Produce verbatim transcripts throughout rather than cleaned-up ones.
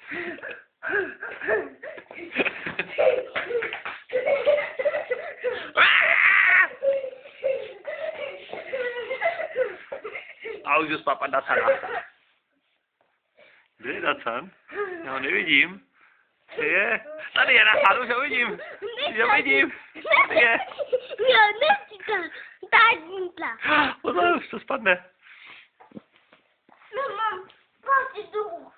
A už spát Dacana. Kde je Dacan? Já ho nevidím. Kde je? Tady je Dacan, už ho vidím. Už ho vidím. Tady je. Jo, nečíkám. Tady. Pozor, už to spadne. No mám pocit duchu.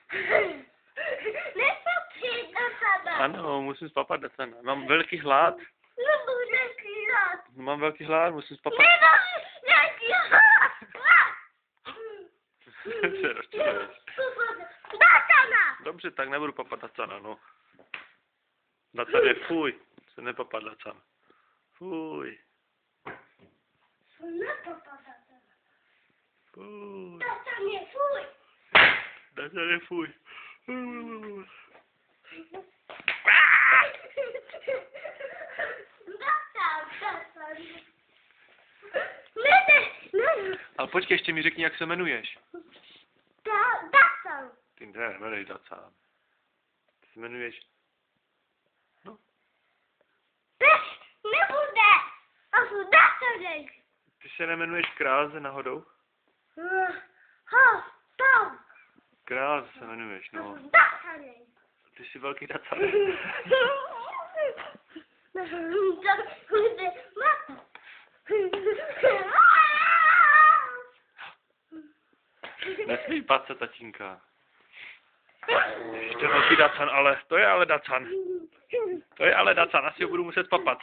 Nepatří Dacana. Ano, musím spapat Dacana. Mám velký hlad. Nebudu kýrat. Mám velký hlad, musím spapat. Nebudu nekýrat. Se rozčiluješ. Dacana. Dobře, tak nebudu papat Dacana, no. Dacan je fuj. Se nepapat Dacan. Fuj. Nepapat Dacana. Fuj. Dacan je fuj. Dacan je fuj. Dacan, Dacan. Ne, ne, ne. Ale počkej, ještě mi řekni, jak se jmenuješ. Da, Dacan. Ty ne, jmenuj Dacan. Ty se jmenuješ... No. Ne, nebude. A jsou Dacanek. Ty se nemenuješ Kráze náhodou? Ha, tam. Kráze se jmenuješ, no. Dacanek. Ty jsi velký Dacan. Nesmí bát se, tatínka. Ještě velký Dacan, ale to je ale Dacan. To je ale Dacan, asi ho budu muset papat.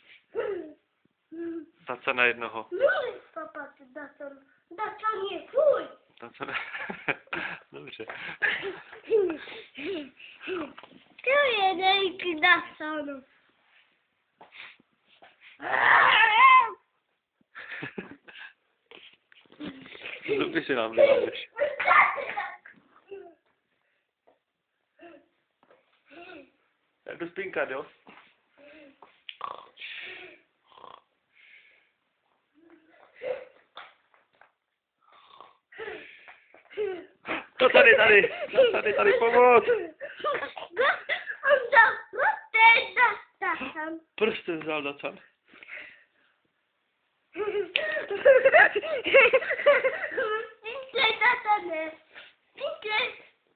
Dacan na jednoho. Můžeš papat Dacan. Dacan je fuj. Dacan... Dobře. To je nejky Dacanu. Zuby si nám vylámeš. Já jdu spinkat, jo? To tady, tady, tady, tady, pomoc! On dal prsten Dacan. Prsten vzal Dacan. Pinklej, Dacane. Pinklej.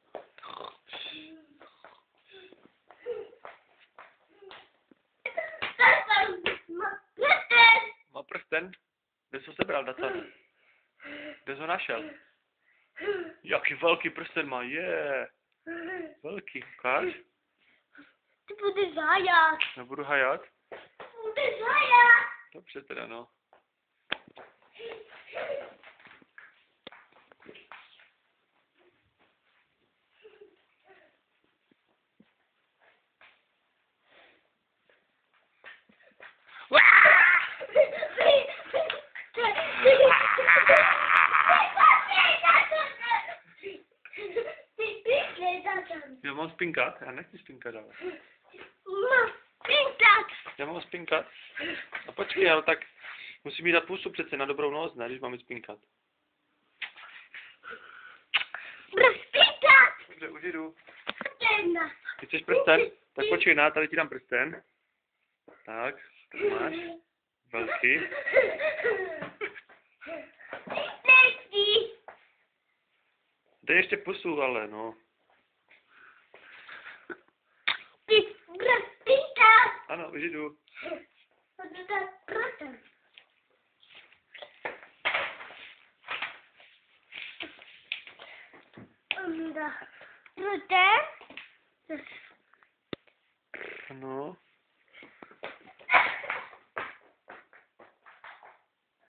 Dacan má prsten. Má prsten? Kde jsi ho sebral, Dacan? Kde jsi ho našel? Jaký velký prsten má, je. Yeah. Velký, ukáž? Ty budeš hajat. Nebudu hajat? Budeš hajat. Dobře teda, no. Já mám spinkat? Já nechci spinkat, ale. Mám spinkat. Já mám spinkat? A počkej, ale tak musím mi dát pusu přece na dobrou noc, ne, když máme spinkat. Budu spinkat. Dobře, už jdu. Prsten. Ty chceš prsten? Tak počkej, na, tady ti dám prsten. Tak, tady máš. Velký. Dej ještě pusu, ale no. Ty budeš spinkat. Ano, už jdu. Budu dát prsten. Onda. Prsten. Ano.